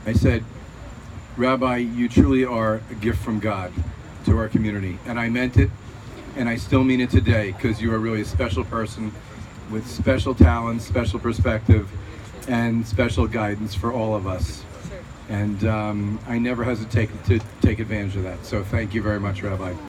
I said, Rabbi, you truly are a gift from God to our community. And I meant it, and I still mean it today, because you are really a special person with special talents, special perspective, and special guidance for all of us. And I never hesitate to take advantage of that. So thank you very much, Rabbi.